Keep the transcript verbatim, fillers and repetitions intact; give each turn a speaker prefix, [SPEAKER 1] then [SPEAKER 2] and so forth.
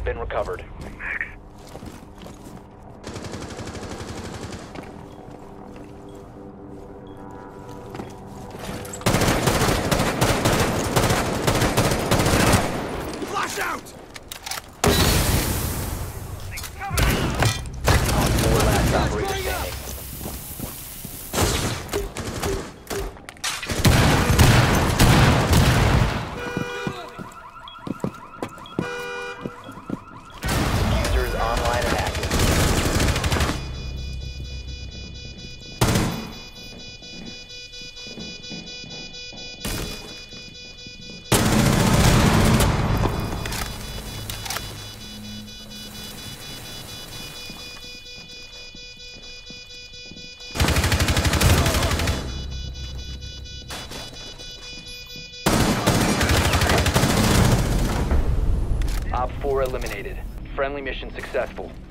[SPEAKER 1] been recovered.
[SPEAKER 2] Flash out!
[SPEAKER 1] Op four last operator standing. User is online and active. Op four eliminated. Friendly mission successful.